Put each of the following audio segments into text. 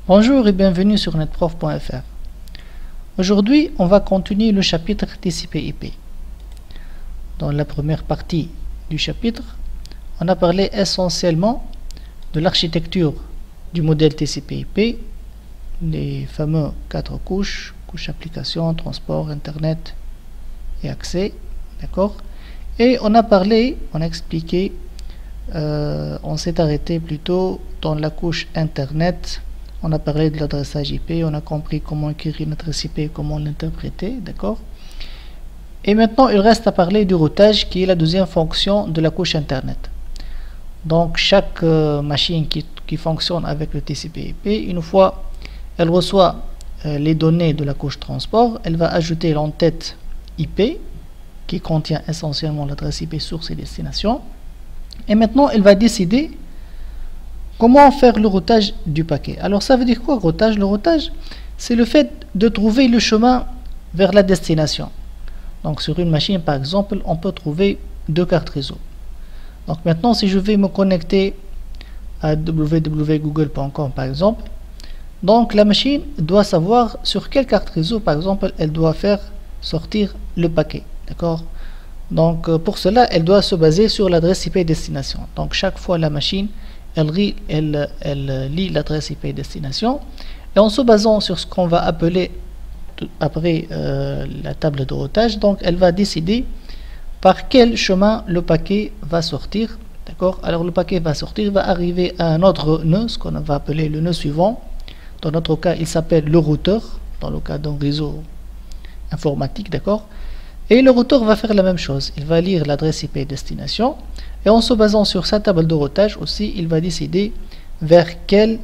Bonjour et bienvenue sur netprof.fr. Aujourd'hui, on va continuer le chapitre TCP/IP. Dans la première partie du chapitre, on a parlé essentiellement de l'architecture du modèle TCP/IP, les fameux 4 couches, couche application, transport, internet et accès, d'accord? Et on a expliqué, on s'est arrêté plutôt dans la couche internet. On a parlé de l'adressage IP, on a compris comment écrire une adresse IP, comment l'interpréter, d'accord? Et maintenant, il reste à parler du routage, qui est la deuxième fonction de la couche Internet. Donc, chaque machine qui fonctionne avec le TCP/IP, une fois elle reçoit les données de la couche transport, elle va ajouter l'entête IP, qui contient essentiellement l'adresse IP source et destination. Et maintenant, elle va décider comment faire le routage du paquet. Alors ça veut dire quoi, routage? Le routage, c'est le fait de trouver le chemin vers la destination. Donc sur une machine par exemple, on peut trouver 2 cartes réseau. Donc maintenant, si je vais me connecter à www.google.com par exemple, donc la machine doit savoir sur quelle carte réseau par exemple elle doit faire sortir le paquet, d'accord? Donc pour cela, elle doit se baser sur l'adresse IP destination. Donc chaque fois la machine elle lit l'adresse IP destination, et en se basant sur ce qu'on va appeler après la table de routage, donc elle va décider par quel chemin le paquet va sortir, d'accord? Alors le paquet va sortir, va arriver à un autre nœud, ce qu'on va appeler le nœud suivant. Dans notre cas, il s'appelle le routeur, dans le cas d'un réseau informatique, d'accord? Et le routeur va faire la même chose, il va lire l'adresse IP destination, et en se basant sur sa table de routage aussi, il va décider vers quel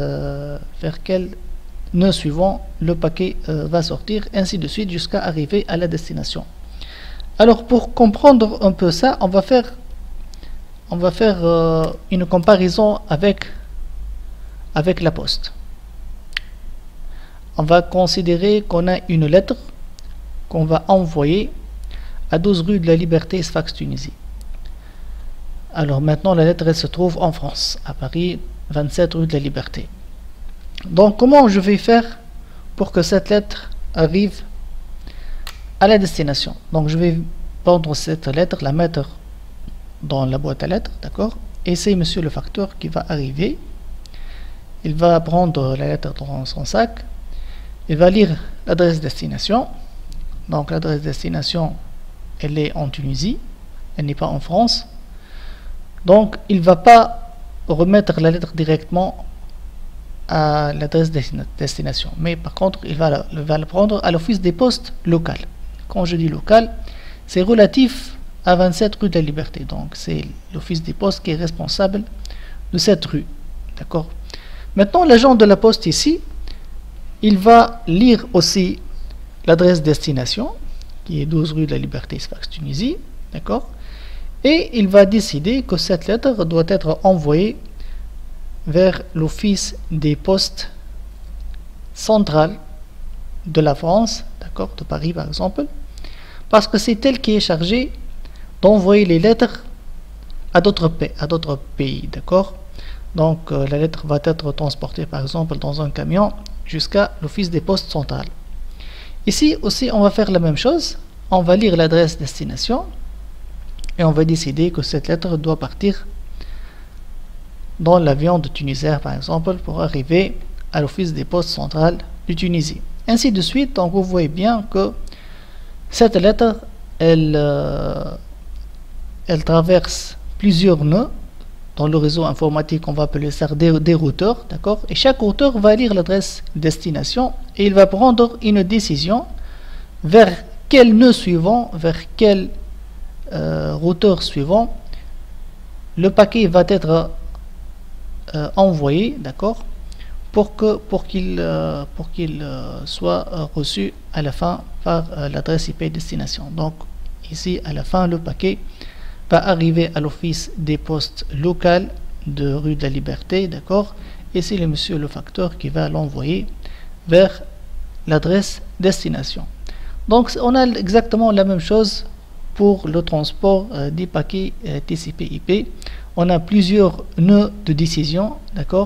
nœud suivant le paquet va sortir, ainsi de suite jusqu'à arriver à la destination. Alors pour comprendre un peu ça, on va faire une comparaison avec la poste. On va considérer qu'on a une lettre qu'on va envoyer à 12 rue de la Liberté, Sfax, Tunisie. Alors maintenant, la lettre elle se trouve en France, à Paris, 27 rue de la Liberté. Donc comment je vais faire pour que cette lettre arrive à la destination? Donc je vais prendre cette lettre, la mettre dans la boîte à lettres, d'accord? Et c'est monsieur le facteur qui va arriver. Il va prendre la lettre dans son sac. Il va lire l'adresse destination. Donc l'adresse destination, elle est en Tunisie, elle n'est pas en France. Donc il ne va pas remettre la lettre directement à l'adresse destination, mais par contre il va la prendre à l'office des postes local. Quand je dis local, c'est relatif à 27 rue de la Liberté. Donc c'est l'office des postes qui est responsable de cette rue, d'accord? Maintenant, l'agent de la poste ici, il va lire aussi l'adresse destination, qui est 12 rue de la Liberté, Sfax, Tunisie, d'accord? Et il va décider que cette lettre doit être envoyée vers l'office des postes central de la France, d'accord, de Paris par exemple, parce que c'est elle qui est chargée d'envoyer les lettres à d'autres pays, d'accord? Donc la lettre va être transportée par exemple dans un camion jusqu'à l'office des postes central. Ici aussi, on va faire la même chose. On va lire l'adresse destination et on va décider que cette lettre doit partir dans l'avion de Tunisair, par exemple, pour arriver à l'office des postes central de Tunisie. Ainsi de suite. Donc, vous voyez bien que cette lettre, elle traverse plusieurs nœuds dans le réseau informatique. On va appeler ça des routeurs, d'accord? Et chaque routeur va lire l'adresse destination et il va prendre une décision vers quel nœud suivant, vers quel routeur suivant le paquet va être envoyé, d'accord, pour qu'il soit reçu à la fin par l'adresse IP destination. Donc ici à la fin, le paquet va arriver à l'office des postes local de rue de la Liberté, d'accord, et c'est le monsieur le facteur qui va l'envoyer vers l'adresse destination. Donc on a exactement la même chose pour le transport des paquets TCP/IP. On a plusieurs nœuds de décision, d'accord?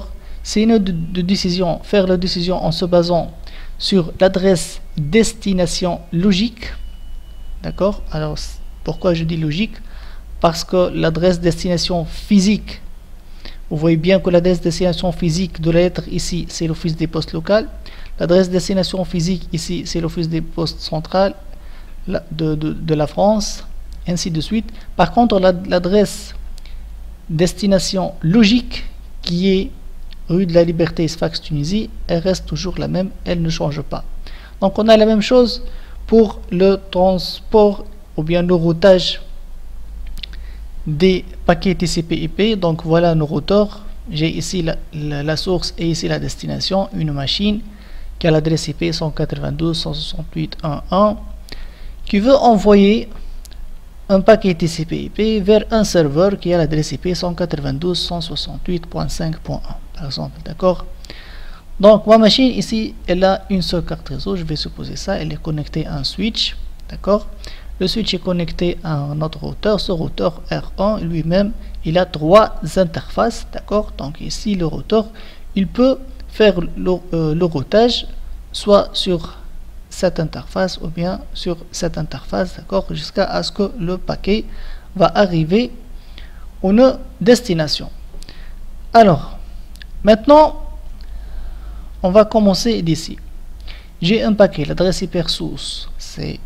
c'est une décision, faire la décision en se basant sur l'adresse destination logique. D'accord? Alors, pourquoi je dis logique? Parce que l'adresse destination physique, vous voyez bien que l'adresse destination physique de la lettre ici, c'est l'office des postes local. L'adresse destination physique ici, c'est l'office des postes central de la France, ainsi de suite. Par contre, l'adresse destination logique, qui est rue de la Liberté, Sfax, Tunisie, elle reste toujours la même, elle ne change pas. Donc on a la même chose pour le transport ou bien le routage des paquets TCP/IP. Donc voilà nos routeurs. J'ai ici la source et ici la destination, une machine qui a l'adresse IP 192.168.1.1 qui veut envoyer un paquet TCP/IP vers un serveur qui a l'adresse IP 192.168.5.1 par exemple. D'accord? Donc ma machine ici, elle a une seule carte réseau. Je vais supposer ça, elle est connectée à un switch. D'accord? Le switch est connecté à un autre routeur. Ce routeur R1 lui-même, il a 3 interfaces. D'accord? Donc ici le routeur, il peut faire le routage soit sur cette interface ou bien sur cette interface, d'accord, jusqu'à ce que le paquet va arriver à une destination. Alors maintenant on va commencer d'ici. J'ai un paquet, l'adresse IP source c'est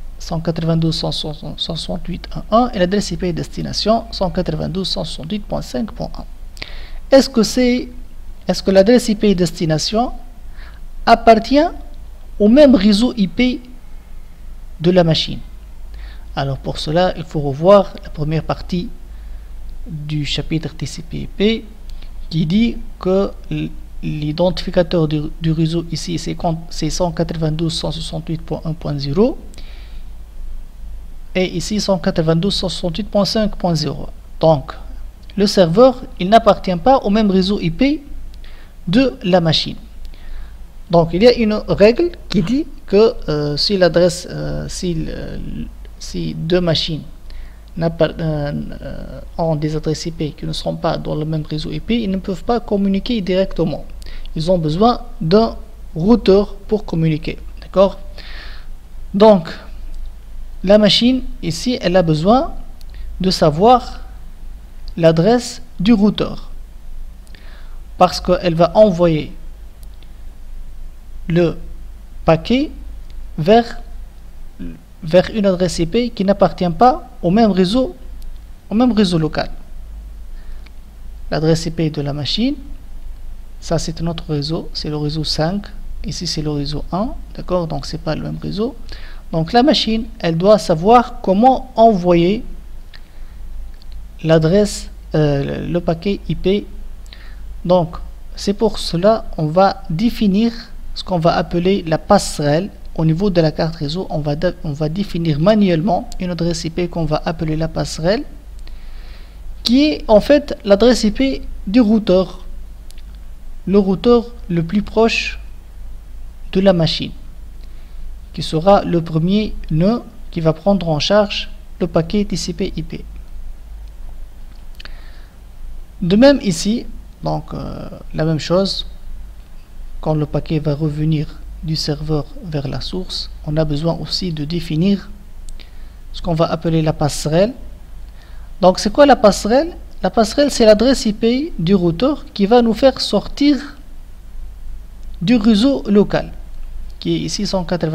192.168.1.1 et l'adresse IP destination 192.168.5.1. Est-ce que l'adresse IP destination appartient au même réseau IP de la machine? Alors pour cela, il faut revoir la première partie du chapitre TCP/IP qui dit que l'identificateur du réseau ici c'est 192.168.1.0 et ici 192.168.5.0. Donc le serveur, il n'appartient pas au même réseau IP de la machine. Donc il y a une règle qui dit que si l'adresse, si deux machines ont des adresses IP qui ne sont pas dans le même réseau IP, ils ne peuvent pas communiquer directement. Ils ont besoin d'un routeur pour communiquer. D'accord? Donc la machine ici, elle a besoin de savoir l'adresse du routeur parce qu'elle va envoyer le paquet vers une adresse IP qui n'appartient pas au même réseau local. L'adresse IP de la machine, ça c'est un autre réseau, c'est le réseau 5, ici c'est le réseau 1, d'accord, donc c'est pas le même réseau. Donc la machine, elle doit savoir comment envoyer l'adresse, le paquet IP. Donc c'est pour cela on va définir ce qu'on va appeler la passerelle. Au niveau de la carte réseau, on va définir manuellement une adresse IP qu'on va appeler la passerelle, qui est en fait l'adresse IP du routeur, le routeur le plus proche de la machine, qui sera le premier nœud qui va prendre en charge le paquet TCP/IP. De même ici, donc la même chose, quand le paquet va revenir du serveur vers la source, on a besoin aussi de définir ce qu'on va appeler la passerelle. Donc c'est quoi la passerelle? La passerelle, c'est l'adresse IP du routeur qui va nous faire sortir du réseau local, qui est ici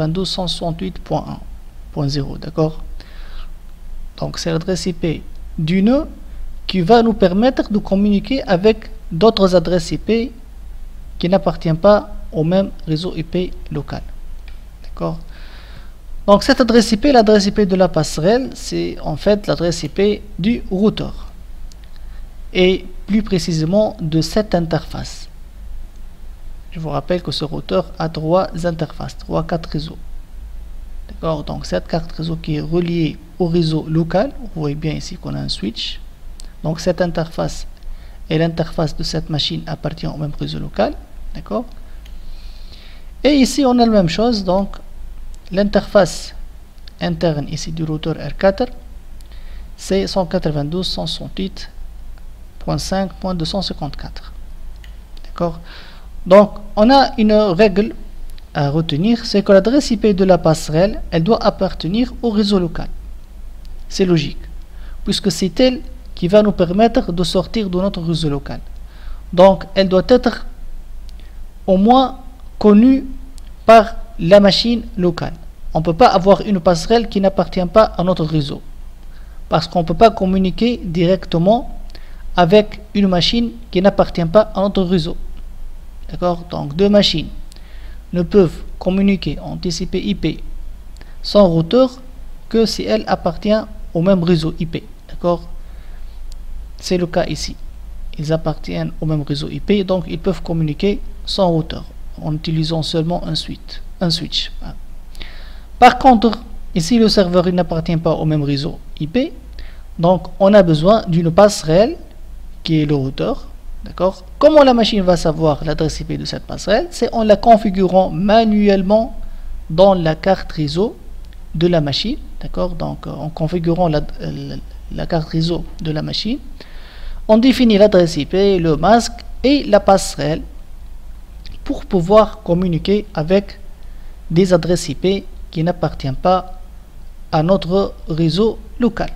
192.168.1.0, d'accord? Donc c'est l'adresse IP du nœud qui va nous permettre de communiquer avec d'autres adresses IP qui n'appartiennent pas au même réseau IP local. D'accord? Donc cette adresse IP, l'adresse IP de la passerelle, c'est en fait l'adresse IP du routeur. Et plus précisément de cette interface. Je vous rappelle que ce routeur a 3 interfaces, 4 réseaux. D'accord? Donc cette carte réseau qui est reliée au réseau local, vous voyez bien ici qu'on a un switch. Donc cette interface et l'interface de cette machine appartient au même réseau local. D'accord? Et ici on a la même chose, donc l'interface interne ici du routeur R4 c'est 192.168.5.254. D'accord? Donc, on a une règle à retenir, c'est que l'adresse IP de la passerelle, elle doit appartenir au réseau local. C'est logique, puisque c'est elle qui va nous permettre de sortir de notre réseau local. Donc, elle doit être au moins connue par la machine locale. On ne peut pas avoir une passerelle qui n'appartient pas à notre réseau, parce qu'on ne peut pas communiquer directement avec une machine qui n'appartient pas à notre réseau. D'accord? Donc, deux machines ne peuvent communiquer en TCP IP sans routeur que si elles appartiennent au même réseau IP. D'accord? C'est le cas ici. Ils appartiennent au même réseau IP, donc ils peuvent communiquer sans routeur en utilisant seulement un switch. Par contre, ici le serveur n'appartient pas au même réseau IP, donc on a besoin d'une passerelle qui est le routeur. D'accord? Comment la machine va savoir l'adresse IP de cette passerelle? C'est en la configurant manuellement dans la carte réseau de la machine. D'accord? Donc en configurant la carte réseau de la machine, on définit l'adresse IP, le masque et la passerelle pour pouvoir communiquer avec des adresses IP qui n'appartiennent pas à notre réseau local.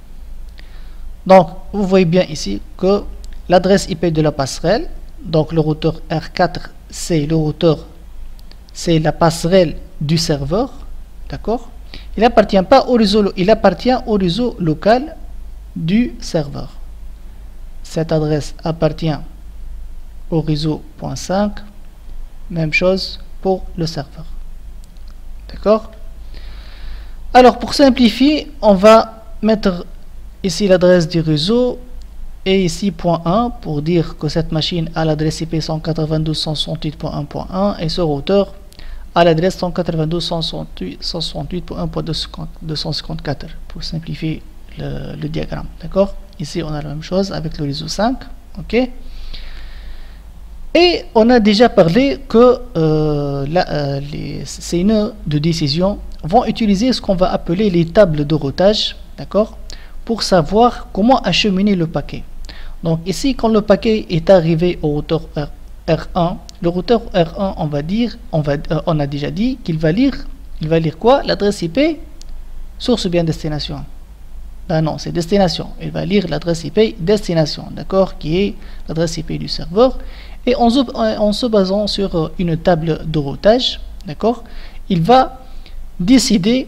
Donc vous voyez bien ici que l'adresse IP de la passerelle, donc le routeur R4, c'est le routeur, c'est la passerelle du serveur, d'accord? Il n'appartient pas au réseau, il appartient au réseau local du serveur. Cette adresse appartient au réseau .5, même chose pour le serveur, d'accord? Alors pour simplifier, on va mettre ici l'adresse du réseau et ici .1 pour dire que cette machine a l'adresse IP 192.168.1.1 et ce routeur a l'adresse 192.168.1.254 pour simplifier le diagramme. D'accord? Ici on a la même chose avec le réseau 5. Ok? Et on a déjà parlé que ces nœuds de décision vont utiliser ce qu'on va appeler les tables de routage, d'accord, pour savoir comment acheminer le paquet. Donc ici, quand le paquet est arrivé au routeur R1, le routeur R1, on a déjà dit qu'il va lire quoi? L'adresse IP source bien destination. Ben non, c'est destination. Il va lire l'adresse IP destination, d'accord, qui est l'adresse IP du serveur. Et en se basant sur une table de routage, d'accord, il va décider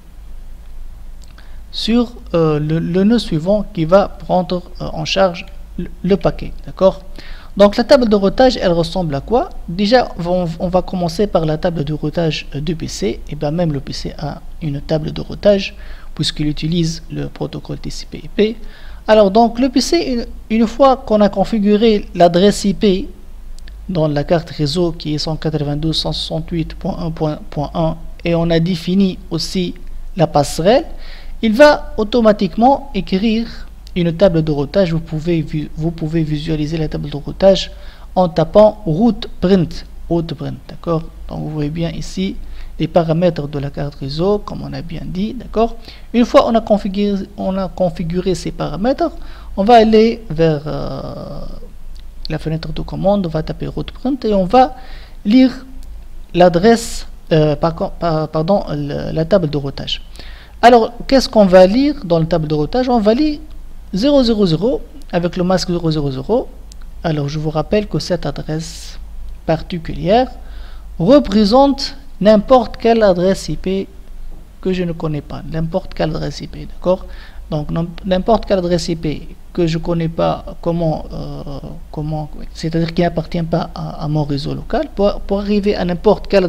sur le nœud suivant qui va prendre en charge le paquet, d'accord. Donc la table de routage, elle ressemble à quoi? Déjà, on va commencer par la table de routage du PC. Et bien même le PC a une table de routage puisqu'il utilise le protocole TCP/IP. Alors donc le PC, une fois qu'on a configuré l'adresse IP dans la carte réseau qui est 192.168.1.1 et on a défini aussi la passerelle, il va automatiquement écrire une table de routage. Vous pouvez visualiser la table de routage en tapant route print, d'accord. Donc vous voyez bien ici les paramètres de la carte réseau comme on a bien dit, d'accord. Une fois on a configuré ces paramètres, on va aller vers la fenêtre de commande, on va taper route print et on va lire l'adresse, la table de routage. Alors qu'est-ce qu'on va lire dans la table de routage? On va lire 000 avec le masque 000. Alors je vous rappelle que cette adresse particulière représente n'importe quelle adresse IP que je ne connais pas, n'importe quelle adresse IP, d'accord. Donc n'importe quelle adresse IP que je ne connais pas, c'est-à-dire qui n'appartient pas à mon réseau local, pour arriver à n'importe quelle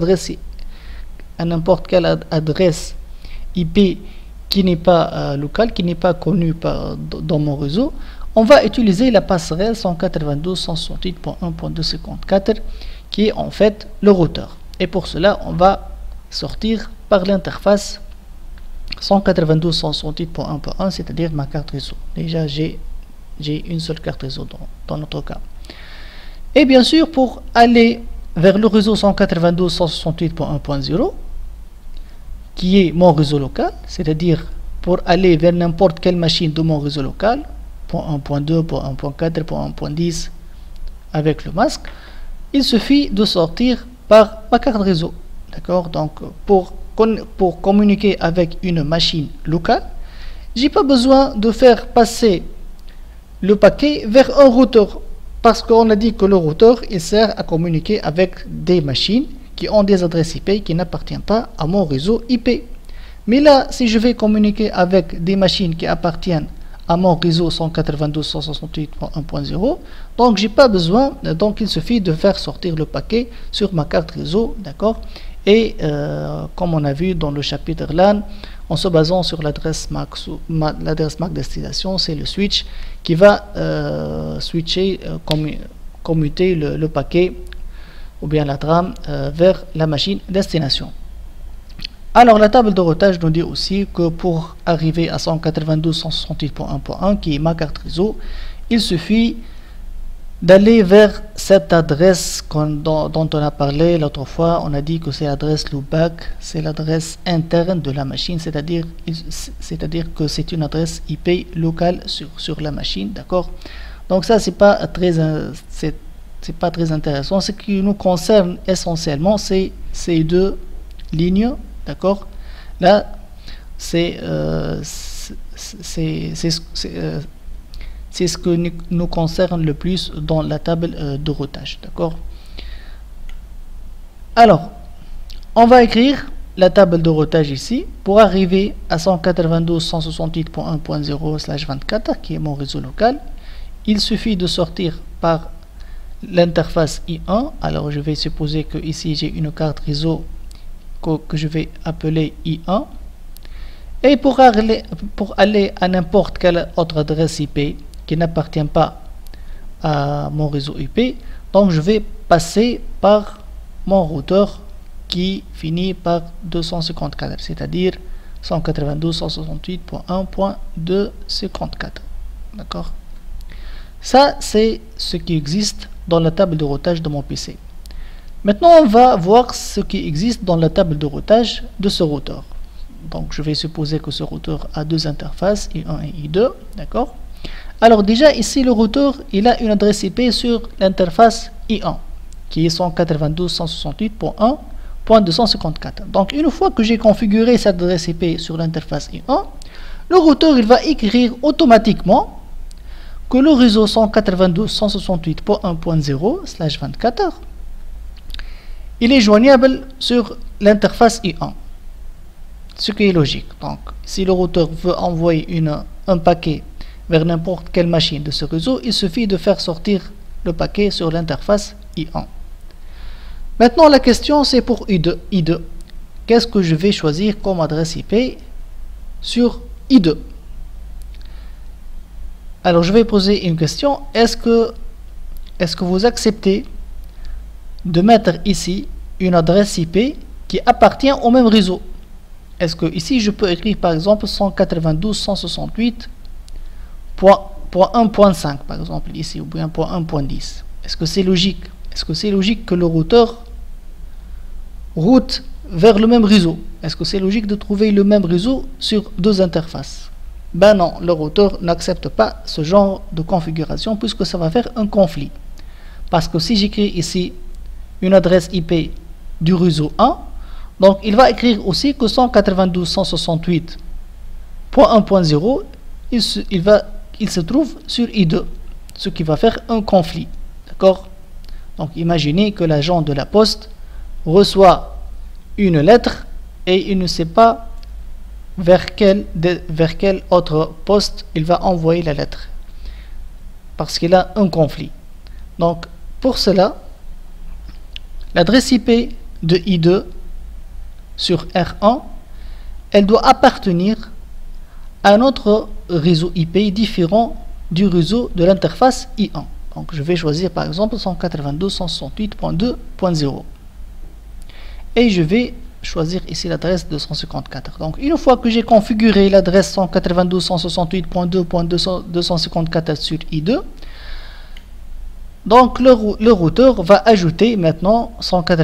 adresse IP qui n'est pas locale, qui n'est pas connue dans mon réseau, on va utiliser la passerelle 192.168.1.254 qui est en fait le routeur. Et pour cela, on va sortir par l'interface 192.168.1.1, c'est-à-dire ma carte réseau. Déjà, j'ai une seule carte réseau dans notre cas. Et bien sûr, pour aller vers le réseau 192.168.1.0, qui est mon réseau local, c'est-à-dire pour aller vers n'importe quelle machine de mon réseau local, .1.2, .1.4, .1.10 avec le masque, il suffit de sortir par ma carte réseau. D'accord? Donc, pour communiquer avec une machine locale, j'ai pas besoin de faire passer le paquet vers un routeur, parce qu'on a dit que le routeur il sert à communiquer avec des machines qui ont des adresses IP qui n'appartiennent pas à mon réseau IP. Mais là, si je vais communiquer avec des machines qui appartiennent à mon réseau 192.168.1.0, donc j'ai pas besoin, donc il suffit de faire sortir le paquet sur ma carte réseau, d'accord? Et comme on a vu dans le chapitre LAN, en se basant sur l'adresse MAC, destination, c'est le switch qui va commuter le paquet ou bien la trame vers la machine destination. Alors la table de routage nous dit aussi que pour arriver à 192.168.1.1 qui est ma carte réseau, il suffit d'aller vers cette adresse dont on a parlé l'autre fois. On a dit que c'est l'adresse loopback, c'est l'adresse interne de la machine, c'est-à-dire que c'est une adresse IP locale sur la machine, d'accord? Donc ça c'est pas très intéressant. Ce qui nous concerne essentiellement c'est ces deux lignes, d'accord? Là c'est ce que nous concerne le plus dans la table de routage, d'accord? Alors, on va écrire la table de routage ici pour arriver à 192.168.1.0/24 qui est mon réseau local. Il suffit de sortir par l'interface I1. Alors, je vais supposer que ici j'ai une carte réseau que je vais appeler I1. Et pour aller à n'importe quelle autre adresse IP qui n'appartient pas à mon réseau IP, donc je vais passer par mon routeur qui finit par 254, c'est-à-dire 192.168.1.254. D'accord? Ça, c'est ce qui existe dans la table de routage de mon PC. Maintenant, on va voir ce qui existe dans la table de routage de ce routeur. Donc, je vais supposer que ce routeur a deux interfaces, I1 et I2, d'accord? Alors déjà, ici, le routeur, il a une adresse IP sur l'interface I1, qui est 192.168.1.254. Donc, une fois que j'ai configuré cette adresse IP sur l'interface I1, le routeur, il va écrire automatiquement que le réseau 192.168.1.0/24, il est joignable sur l'interface I1. Ce qui est logique. Donc, si le routeur veut envoyer un paquet vers n'importe quelle machine de ce réseau, il suffit de faire sortir le paquet sur l'interface I1. Maintenant, la question c'est pour I2. Qu'est-ce que je vais choisir comme adresse IP sur I2? Alors, je vais poser une question. Est-ce que vous acceptez de mettre ici une adresse IP qui appartient au même réseau? Est-ce que ici je peux écrire par exemple 192.168.1.5 par exemple ici, ou bien 1.10? Est-ce que c'est logique? Est-ce que c'est logique que le routeur route vers le même réseau? Est-ce que c'est logique de trouver le même réseau sur deux interfaces? Ben non, le routeur n'accepte pas ce genre de configuration puisque ça va faire un conflit. Parce que si j'écris ici une adresse IP du réseau 1, donc il va écrire aussi que 192.168.1.0 il se trouve sur I2, ce qui va faire un conflit. D'accord? Donc imaginez que l'agent de la poste reçoit une lettre et il ne sait pas vers quel autre poste il va envoyer la lettre, parce qu'il a un conflit. Donc pour cela, l'adresse IP de I2 sur R1, elle doit appartenir à un autre réseau IP différent du réseau de l'interface I1. Donc je vais choisir par exemple 192.168.2.0 et je vais choisir ici l'adresse 254. Donc une fois que j'ai configuré l'adresse 192.168.2.254 sur I2, donc le routeur va ajouter maintenant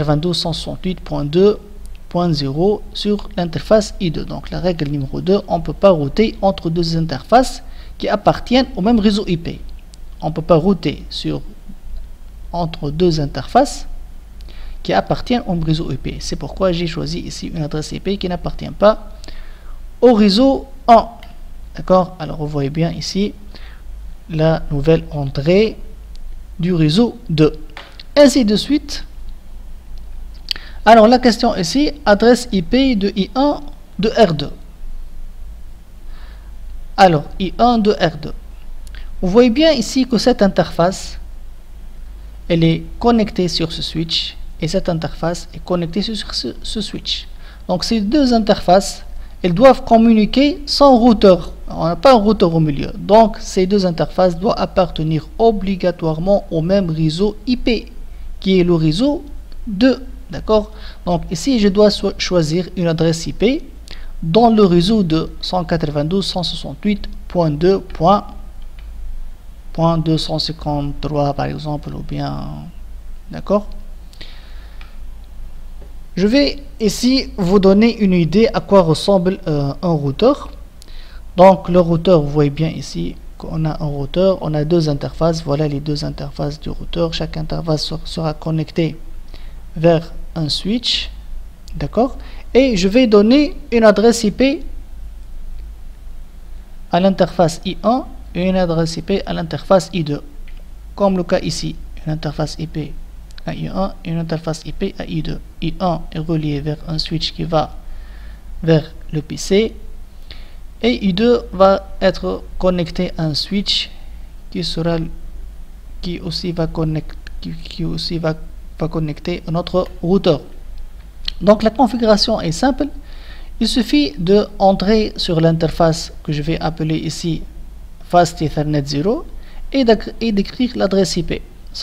192.168.2.0 sur l'interface I2. Donc la règle numéro 2, on ne peut pas router entre deux interfaces qui appartiennent au même réseau IP. On ne peut pas router entre deux interfaces qui appartiennent au réseau IP. C'est pourquoi j'ai choisi ici une adresse IP qui n'appartient pas au réseau 1. D'accord? Alors vous voyez bien ici la nouvelle entrée du réseau 2. Ainsi de suite. Alors la question ici, adresse IP de I1 de R2. Alors I1 de R2. Vous voyez bien ici que cette interface, elle est connectée sur ce switch et cette interface est connectée sur ce switch. Donc ces deux interfaces, elles doivent communiquer sans routeur. On n'a pas un routeur au milieu. Donc ces deux interfaces doivent appartenir obligatoirement au même réseau IP, qui est le réseau 2. D'accord? Donc ici, je dois choisir une adresse IP dans le réseau de 192.168.2.253 par exemple, ou bien, d'accord? Je vais ici vous donner une idée à quoi ressemble un routeur. Donc le routeur, vous voyez bien ici qu'on a un routeur, on a deux interfaces. Voilà les deux interfaces du routeur. Chaque interface sera connectée vers un switch, d'accord? Et je vais donner une adresse IP à l'interface I1 et une adresse IP à l'interface I2, comme le cas ici. Une interface IP à I1 et une interface IP à I2. I1 est relié vers un switch qui va vers le PC et I2 va être connecté à un switch qui aussi va connecter à notre routeur. Donc la configuration est simple. Il suffit de entrer sur l'interface que je vais appeler ici Fast Ethernet 0 et d'écrire l'adresse IP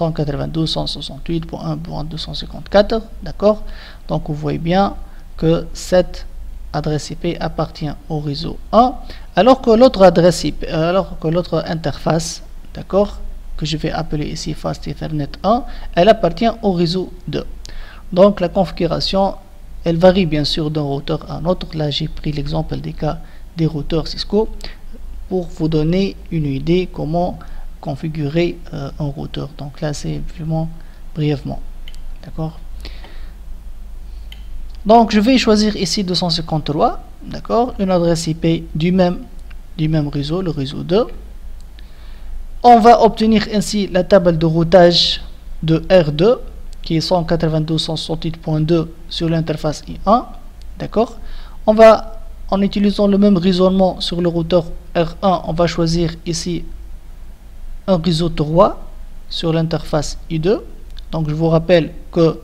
192.168.1.254. D'accord? Donc vous voyez bien que cette adresse IP appartient au réseau 1, alors que l'autre adresse IP, l'autre interface, d'accord, que je vais appeler ici Fast Ethernet 1, elle appartient au réseau 2. Donc la configuration, elle varie bien sûr d'un routeur à un autre. Là j'ai pris l'exemple des cas des routeurs Cisco pour vous donner une idée comment configurer un routeur. Donc là c'est vraiment brièvement, d'accord. Donc je vais choisir ici 253, d'accord, une adresse IP du même réseau, le réseau 2. On va obtenir ainsi la table de routage de R2 qui est 192.168.2 sur l'interface I1, d'accord. En utilisant le même raisonnement sur le routeur R1, on va choisir ici un réseau 3 sur l'interface I2. Donc je vous rappelle que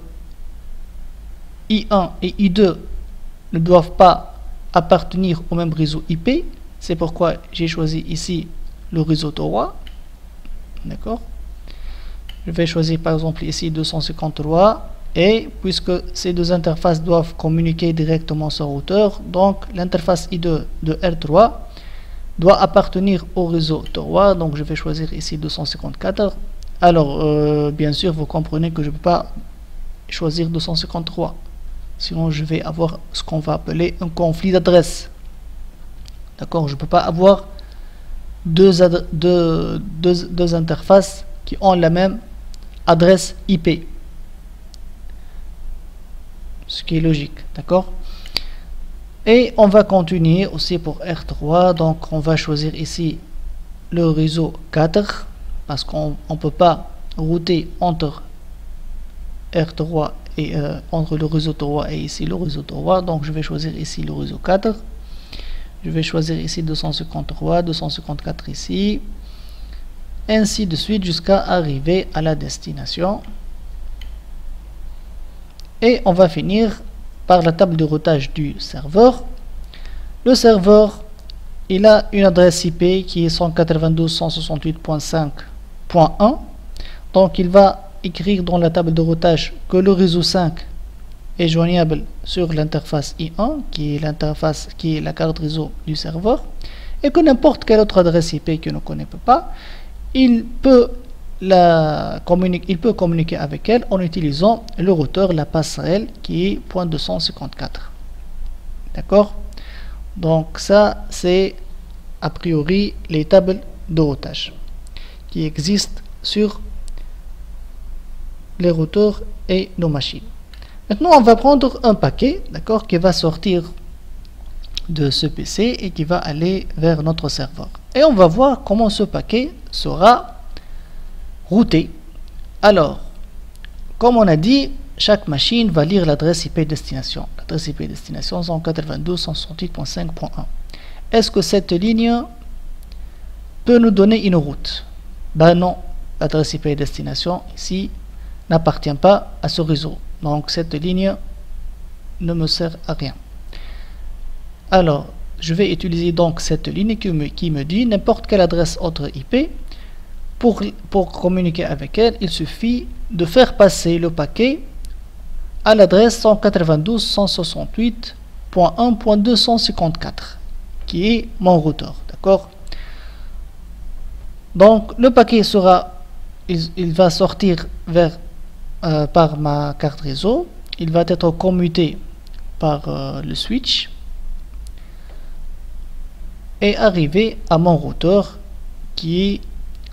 I1 et I2 ne doivent pas appartenir au même réseau IP. C'est pourquoi j'ai choisi ici le réseau 3. D'accord. Je vais choisir par exemple ici 253. Et puisque ces deux interfaces doivent communiquer directement sur le routeur, donc l'interface I2 de R3 doit appartenir au réseau 3. Donc je vais choisir ici 254. Alors bien sûr vous comprenez que je ne peux pas choisir 253. Sinon je vais avoir ce qu'on va appeler un conflit d'adresse. D'accord, je ne peux pas avoir deux interfaces qui ont la même adresse IP. Ce qui est logique, d'accord. Et on va continuer aussi pour R3. Donc on va choisir ici le réseau 4 parce qu'on ne peut pas router entre R3 et entre le réseau 3 et ici le réseau 3. Donc je vais choisir ici le réseau 4. Je vais choisir ici 253, 254 ici, ainsi de suite jusqu'à arriver à la destination. Et on va finir par la table de routage du serveur. Le serveur, il a une adresse IP qui est 192.168.5.1. Donc il va écrire dans la table de routage que le réseau 5 est joignable sur l'interface I1 qui est la carte réseau du serveur, et que n'importe quelle autre adresse IP qu'il ne connaît pas, il peut communiquer avec elle en utilisant le routeur, la passerelle qui est .254. D'accord. Donc ça c'est a priori les tables de routage qui existent sur les routeurs et nos machines. Maintenant, on va prendre un paquet, d'accord, qui va sortir de ce PC et qui va aller vers notre serveur. Et on va voir comment ce paquet sera routé. Alors, comme on a dit, chaque machine va lire l'adresse IP destination. L'adresse IP destination 192.168.5.1. Est-ce que cette ligne peut nous donner une route? Ben non, l'adresse IP destination ici n'appartient pas à ce réseau. Donc cette ligne ne me sert à rien. Alors, je vais utiliser donc cette ligne qui me dit n'importe quelle adresse autre IP. Pour communiquer avec elle, il suffit de faire passer le paquet à l'adresse 192.168.1.254 qui est mon routeur, d'accord. Donc le paquet sera, il va sortir vers par ma carte réseau, il va être commuté par le switch et arriver à mon routeur qui est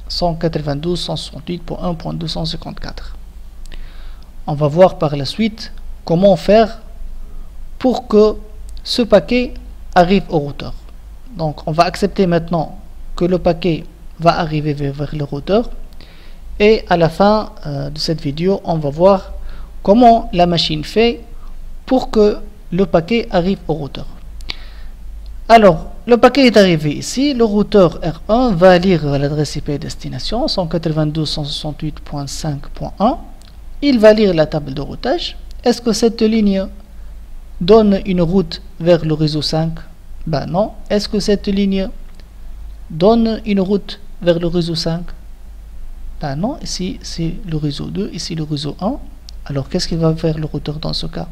192.168.1.254. On va voir par la suite comment faire pour que ce paquet arrive au routeur. Donc on va accepter maintenant que le paquet va arriver vers le routeur, et à la fin de cette vidéo on va voir comment la machine fait pour que le paquet arrive au routeur. Alors le paquet est arrivé ici, le routeur R1 va lire l'adresse IP destination 192.168.5.1. il va lire la table de routage. Est-ce que cette ligne donne une route vers le réseau 5? Ben non. Est-ce que cette ligne donne une route vers le réseau 5? Ben non. Ici c'est le réseau 2, ici le réseau 1. Alors qu'est-ce qu'il va faire le routeur dans ce cas?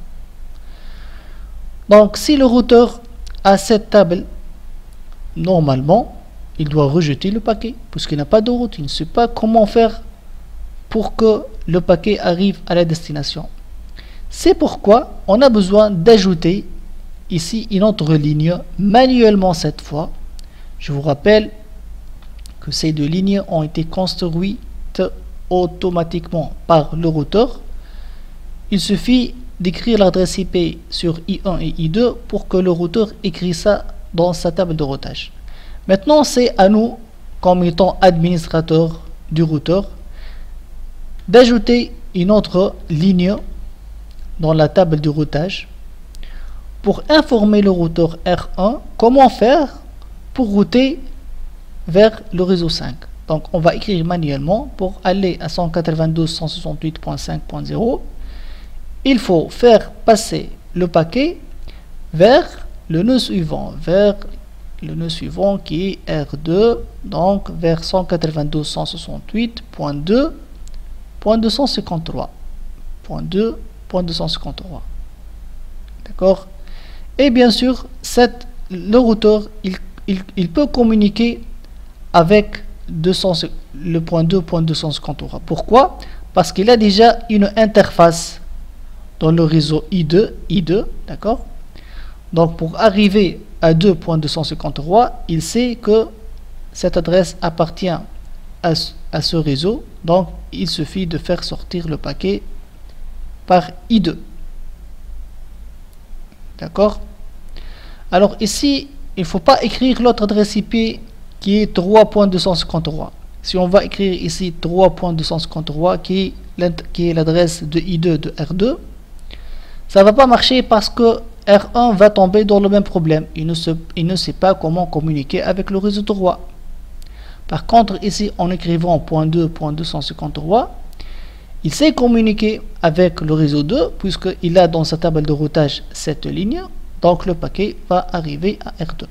Donc si le routeur a cette table, normalement il doit rejeter le paquet puisqu'il n'a pas de route, il ne sait pas comment faire pour que le paquet arrive à la destination. C'est pourquoi on a besoin d'ajouter ici une autre ligne manuellement cette fois. Je vous rappelle que ces deux lignes ont été construites automatiquement par le routeur. Il suffit d'écrire l'adresse IP sur I1 et I2 pour que le routeur écrit ça dans sa table de routage. Maintenant c'est à nous, comme étant administrateur du routeur, d'ajouter une autre ligne dans la table de routage pour informer le routeur R1 comment faire pour router vers le réseau 5. Donc on va écrire manuellement pour aller à 192.168.5.0. il faut faire passer le paquet vers le nœud suivant, qui est R2, donc vers 192.168.2.253. D'accord. Et bien sûr le routeur il peut communiquer avec le point 2.253. Pourquoi? Parce qu'il a déjà une interface dans le réseau I2, d'accord. Donc pour arriver à 2.253, il sait que cette adresse appartient à ce réseau, donc il suffit de faire sortir le paquet par I2, d'accord. Alors ici il ne faut pas écrire l'autre adresse IP qui est 3.253. Si on va écrire ici 3.253 qui est l'adresse de I2 de R2, ça va pas marcher parce que R1 va tomber dans le même problème. Il ne sait pas comment communiquer avec le réseau 3. Par contre, ici, en écrivant .2.253, il sait communiquer avec le réseau 2 puisqu'il a dans sa table de routage cette ligne. Donc, le paquet va arriver à R2.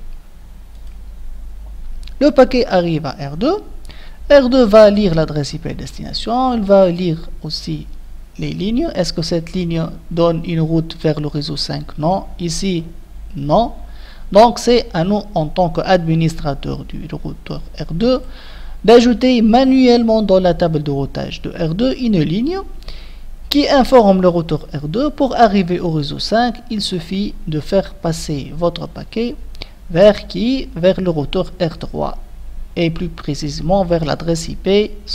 Le paquet arrive à R2. R2 va lire l'adresse IP destination. Il va lire aussi les lignes. Est-ce que cette ligne donne une route vers le réseau 5? Non. Ici, non. Donc c'est à nous en tant qu'administrateur du routeur R2 d'ajouter manuellement dans la table de routage de R2 une ligne qui informe le routeur R2 pour arriver au réseau 5. Il suffit de faire passer votre paquet vers le routeur R3. et plus précisément vers l'adresse IP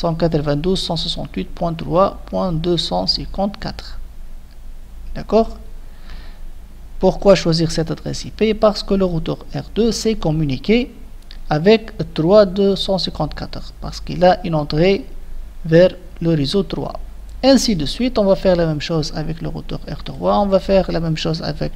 192.168.3.254. D'accord? Pourquoi choisir cette adresse IP? Parce que le routeur R2 sait communiquer avec 3.254 parce qu'il a une entrée vers le réseau 3. Ainsi de suite, on va faire la même chose avec le routeur R3, on va faire la même chose avec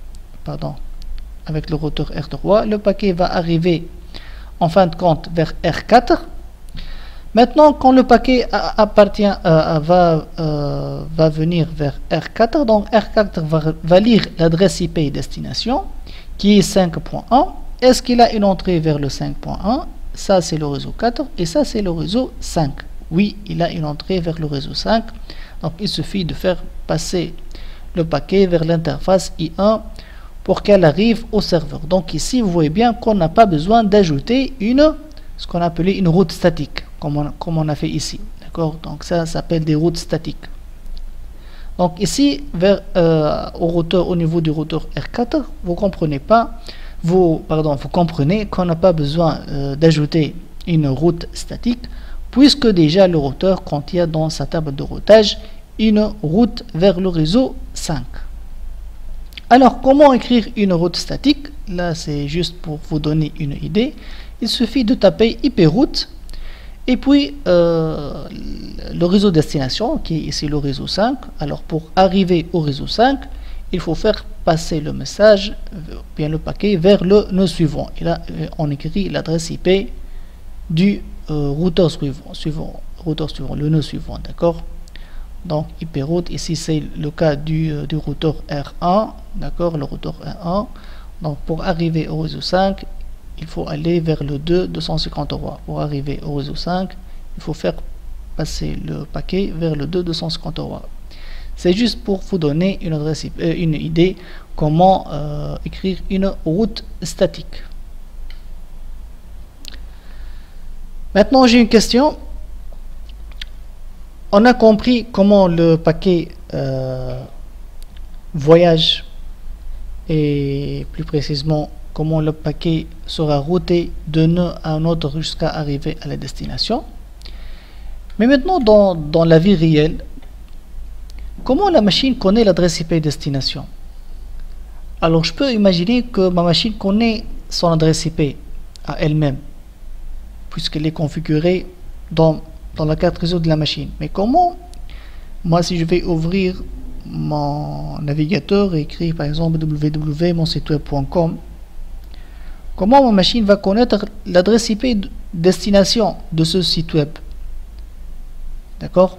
le routeur R3. Le paquet va arriver en fin de compte vers R4. Maintenant, quand le paquet va venir vers R4, donc R4 va lire l'adresse IP destination qui est 5.1. Est-ce qu'il a une entrée vers le 5.1? Ça c'est le réseau 4 et ça c'est le réseau 5. Oui, il a une entrée vers le réseau 5. Donc il suffit de faire passer le paquet vers l'interface I1 pour qu'elle arrive au serveur. Donc ici vous voyez bien qu'on n'a pas besoin d'ajouter ce qu'on appelait une route statique comme on a fait ici. D'accord? Donc ça s'appelle des routes statiques. Donc ici au niveau du routeur R4, vous comprenez qu'on n'a pas besoin d'ajouter une route statique puisque déjà le routeur contient dans sa table de routage une route vers le réseau 5. Alors comment écrire une route statique? Là c'est juste pour vous donner une idée. Il suffit de taper IProute et puis le réseau destination qui est ici le réseau 5. Alors pour arriver au réseau 5, il faut faire passer le message, bien le paquet, vers le nœud suivant. Et là on écrit l'adresse IP du routeur suivant, le nœud suivant, d'accord? Donc IProute, ici c'est le cas du routeur R1, d'accord, le routeur R1. Donc pour arriver au réseau 5, il faut aller vers le 2.253. Pour arriver au réseau 5, il faut faire passer le paquet vers le 2.253. C'est juste pour vous donner une idée comment écrire une route statique. Maintenant j'ai une question. On a compris comment le paquet voyage et plus précisément comment le paquet sera routé de nœud à un autre jusqu'à arriver à la destination. Mais maintenant dans la vie réelle, comment la machine connaît l'adresse IP destination? Alors je peux imaginer que ma machine connaît son adresse IP à elle-même puisqu'elle est configurée dans la carte réseau de la machine. Mais comment, moi si je vais ouvrir mon navigateur et écrire par exemple www.monsiteweb.com, comment ma machine va connaître l'adresse IP destination de ce site web? D'accord?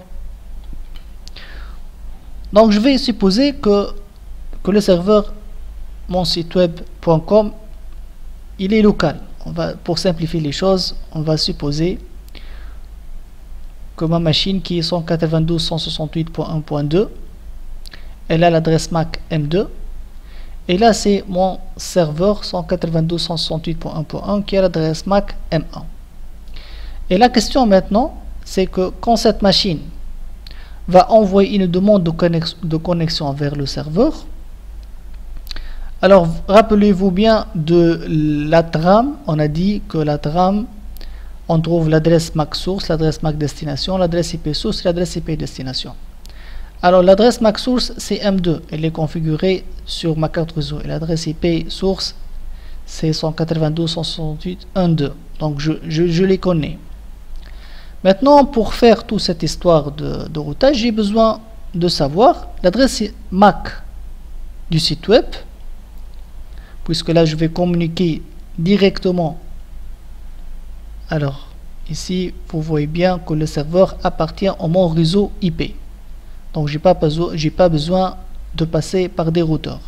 Donc je vais supposer que le serveur monsiteweb.com il est local. Pour simplifier les choses, on va supposer que ma machine qui est 192.168.1.2, elle a l'adresse MAC M2 et là c'est mon serveur 192.168.1.1 qui a l'adresse MAC M1. Et la question maintenant c'est que quand cette machine va envoyer une demande de connexion vers le serveur, alors rappelez-vous bien de la trame. On a dit que la trame, on trouve l'adresse MAC source, l'adresse MAC destination, l'adresse IP source et l'adresse IP destination. Alors l'adresse MAC source c'est M2, elle est configurée sur ma carte réseau et l'adresse IP source c'est 192.168.1.2. Donc je les connais. Maintenant pour faire toute cette histoire de routage, j'ai besoin de savoir l'adresse MAC du site web, puisque là je vais communiquer directement. Alors ici vous voyez bien que le serveur appartient au mon réseau IP, donc j'ai pas besoin de passer par des routeurs.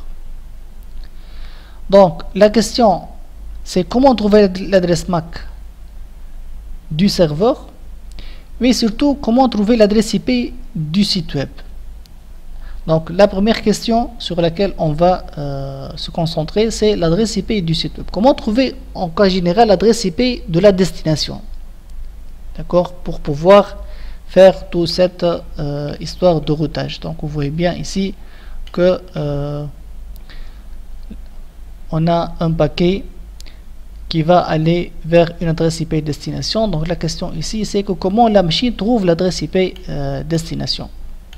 Donc la question c'est comment trouver l'adresse MAC du serveur, mais surtout comment trouver l'adresse IP du site web. Donc la première question sur laquelle on va se concentrer, c'est l'adresse IP du site web. Comment trouver en cas général l'adresse IP de la destination? D'accord, pour pouvoir faire toute cette histoire de routage. Donc vous voyez bien ici que on a un paquet qui va aller vers une adresse IP destination. Donc la question ici, c'est que comment la machine trouve l'adresse IP destination.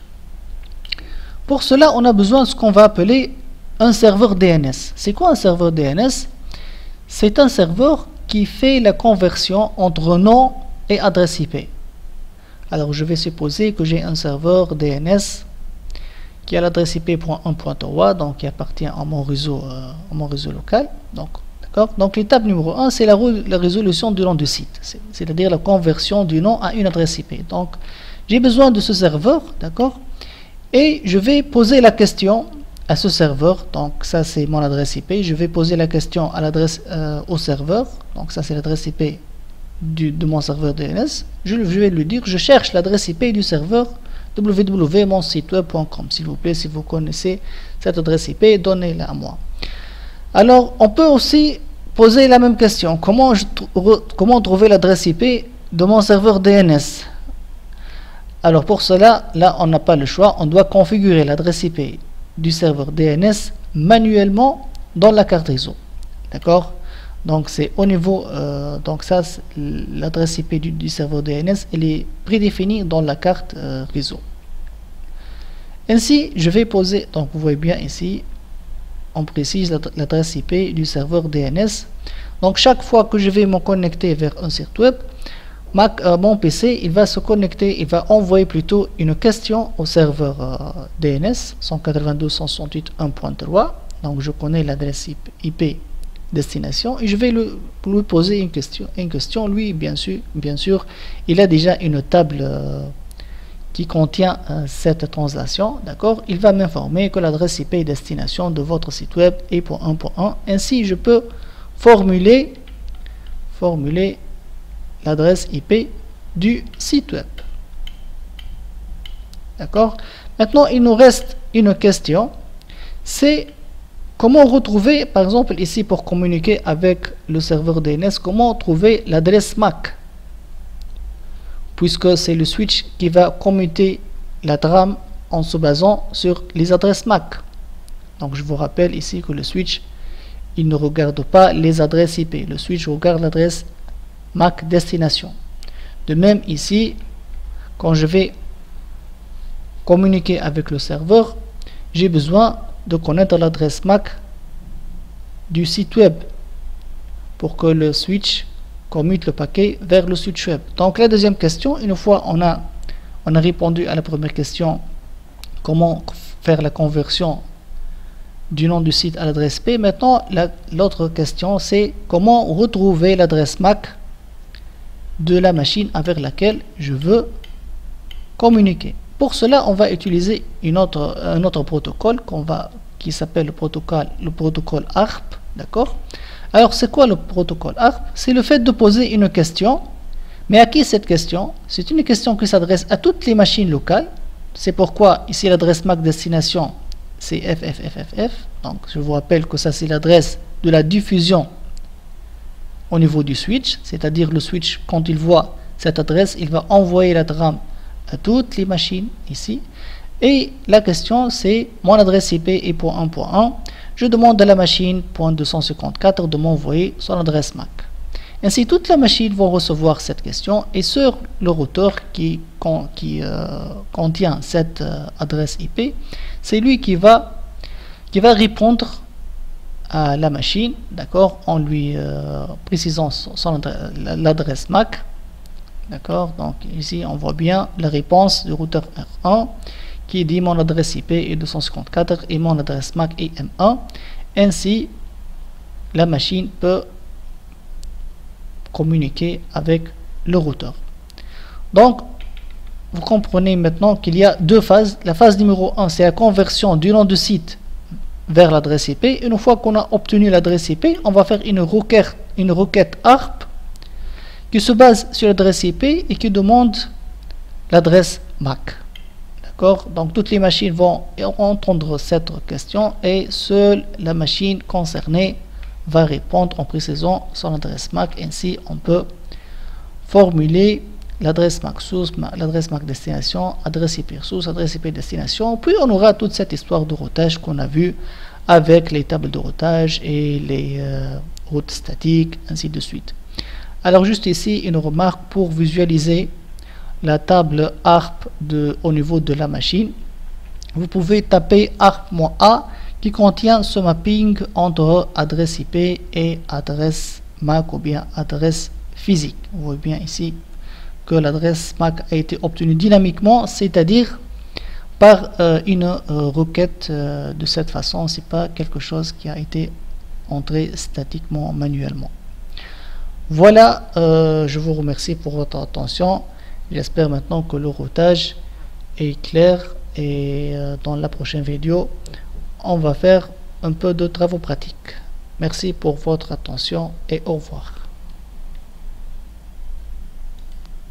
Pour cela, on a besoin de ce qu'on va appeler un serveur DNS. C'est quoi un serveur DNS? C'est un serveur qui fait la conversion entre nom et adresse IP. Alors je vais supposer que j'ai un serveur DNS qui a l'adresse IP.1.3, donc qui appartient à mon réseau local. Donc l'étape numéro 1, c'est la résolution du nom du site, c'est-à-dire la conversion du nom à une adresse IP. Donc j'ai besoin de ce serveur, d'accord, et je vais poser la question à ce serveur. Donc ça c'est mon adresse IP. Je vais poser la question à l'adresse au serveur. Donc ça c'est l'adresse IP de mon serveur DNS. Je vais lui dire je cherche l'adresse IP du serveur www.monsiteweb.com. S'il vous plaît, si vous connaissez cette adresse IP, donnez-la à moi. Alors, on peut aussi poser la même question. Comment trouver l'adresse IP de mon serveur DNS? Alors, pour cela, là, on n'a pas le choix. On doit configurer l'adresse IP du serveur DNS manuellement dans la carte réseau. D'accord? Donc, c'est au niveau... donc, ça, l'adresse IP du serveur DNS, elle est prédéfinie dans la carte réseau. Ainsi, je vais poser... Donc, vous voyez bien ici... On précise l'adresse IP du serveur DNS. Donc chaque fois que je vais me connecter vers un site web, mon PC il va se connecter, il va envoyer plutôt une question au serveur DNS 192.168.1.3. Donc je connais l'adresse IP destination et je vais lui poser une question. Lui bien sûr il a déjà une table qui contient cette translation, d'accord. Il va m'informer que l'adresse IP destination de votre site web est .1.1. Ainsi, je peux formuler l'adresse IP du site web, d'accord. Maintenant, il nous reste une question, c'est comment retrouver, par exemple ici pour communiquer avec le serveur DNS, comment trouver l'adresse MAC, puisque c'est le switch qui va commuter la trame en se basant sur les adresses MAC. Donc je vous rappelle ici que le switch, il ne regarde pas les adresses IP. Le switch regarde l'adresse MAC destination. De même ici, quand je vais communiquer avec le serveur, j'ai besoin de connaître l'adresse MAC du site web pour que le switch commute le paquet vers le switch web. Donc la deuxième question, une fois on a répondu à la première question, comment faire la conversion du nom du site à l'adresse IP. Maintenant l'autre question, c'est comment retrouver l'adresse MAC de la machine avec laquelle je veux communiquer. Pour cela, on va utiliser un autre protocole qui s'appelle le protocole ARP, d'accord. Alors, c'est quoi le protocole ARP? C'est le fait de poser une question. Mais à qui cette question? C'est une question qui s'adresse à toutes les machines locales. C'est pourquoi ici l'adresse MAC destination, c'est FFFFF. Donc, je vous rappelle que ça, c'est l'adresse de la diffusion au niveau du switch. C'est-à-dire le switch, quand il voit cette adresse, il va envoyer la trame à toutes les machines ici. Et la question, c'est mon adresse IP est .1.1. Je demande à la machine .254 de m'envoyer son adresse MAC. Ainsi, toutes les machines vont recevoir cette question et sur le routeur qui contient cette adresse IP, c'est lui qui va répondre à la machine, d'accord, en lui précisant l'adresse MAC, d'accord. Donc ici, on voit bien la réponse du routeur R1 qui dit mon adresse IP est 254 et mon adresse MAC est M1. Ainsi, la machine peut communiquer avec le routeur. Donc, vous comprenez maintenant qu'il y a deux phases. La phase numéro 1, c'est la conversion du nom du site vers l'adresse IP. Une fois qu'on a obtenu l'adresse IP, on va faire une requête ARP qui se base sur l'adresse IP et qui demande l'adresse MAC. Donc toutes les machines vont entendre cette question et seule la machine concernée va répondre en précisant son adresse MAC. Ainsi on peut formuler l'adresse MAC source, l'adresse MAC destination, adresse IP source, adresse IP destination. Puis on aura toute cette histoire de routage qu'on a vu avec les tables de routage et les route statique, ainsi de suite. Alors juste ici, une remarque pour visualiser la table ARP au niveau de la machine. Vous pouvez taper ARP-A qui contient ce mapping entre adresse IP et adresse MAC ou bien adresse physique. Vous voyez bien ici que l'adresse MAC a été obtenue dynamiquement, c'est-à-dire par une requête de cette façon. C'est pas quelque chose qui a été entré statiquement manuellement. Voilà, je vous remercie pour votre attention. J'espère maintenant que le routage est clair et dans la prochaine vidéo, on va faire un peu de travaux pratiques. Merci pour votre attention et au revoir.